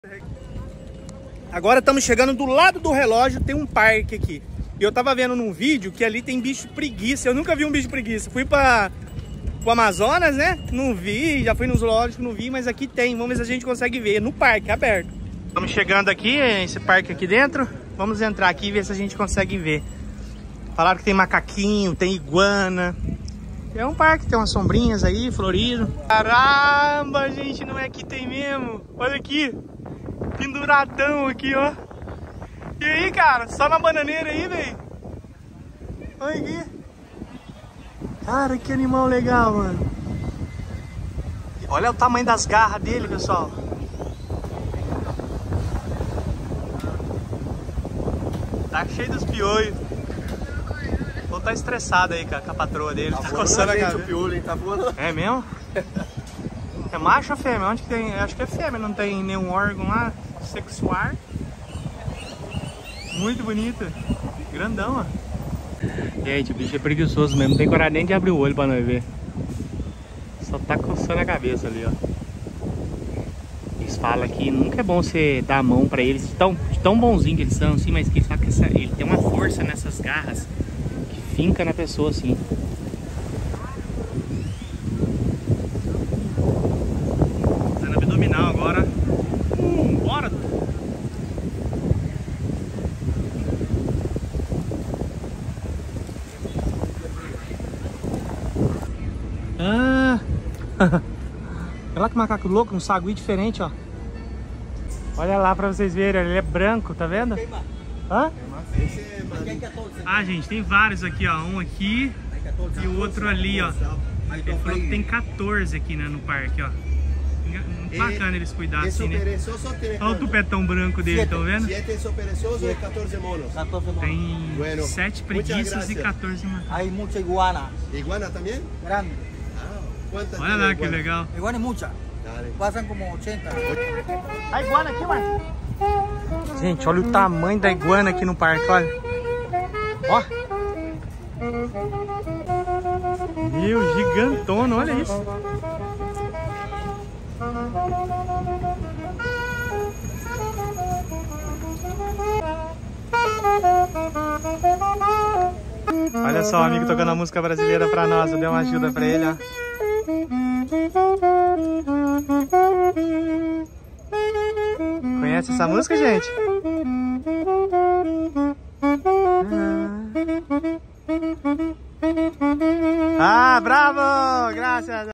Agora estamos chegando do lado do relógio, tem um parque aqui. E eu tava vendo num vídeo que ali tem bicho preguiça. Eu nunca vi um bicho preguiça. Fui para o Amazonas, né? Não vi, já fui no zoológico, não vi, mas aqui tem. Vamos ver se a gente consegue ver no parque aberto. Estamos chegando aqui, esse parque aqui dentro. Vamos entrar aqui e ver se a gente consegue ver. Falaram que tem macaquinho, tem iguana. É um parque, tem umas sombrinhas aí, florido. Caramba, gente, não é que tem mesmo. Olha aqui, penduradão aqui, ó. E aí, cara, só na bananeira aí, velho. Olha aqui. Cara, que animal legal, mano. Olha o tamanho das garras dele, pessoal. Tá cheio dos piolhos. Ou tá estressado aí com a patroa dele. Tá coçando a cabeça. O piolho, hein? Tá voando. É mesmo? É macho ou fêmea? Onde que tem? Acho que é fêmea, não tem nenhum órgão lá sexual. Muito bonita. Grandão, ó. Gente, o bicho é preguiçoso mesmo. Não tem coragem nem de abrir o olho pra nós ver. Só tá coçando a cabeça ali, ó. Eles falam que nunca é bom você dar a mão pra eles. De tão bonzinho que eles são, assim, mas que eles falam que ele tem uma força nessas garras que finca na pessoa, assim. Fazendo abdominal agora. Bora! Ah! Olha lá que macaco louco, um sagui diferente, ó. Olha lá pra vocês verem, ele é branco, tá vendo? Hã? Ah, gente, tem vários aqui, ó. Um aqui e o outro ali, ó. Ele falou que tem 14 aqui, né, no parque, ó. Muito bacana eles cuidarem assim, né? Olha o tupetão branco dele, estão vendo? Tem 7 preguiças e 14 macacos. Hay mucha iguana. ¿Iguana también? Grande. Olha lá que legal. Iguana es mucha. Pasan como 80. A iguana aqui, Marcos. Gente, olha o tamanho da iguana aqui no parque, olha. Ó. Meu, gigantona, olha isso. Olha só o amigo tocando a música brasileira pra nós. Eu dei uma ajuda pra ele, ó. Conhece essa música, gente? Ah, bravo! Graças!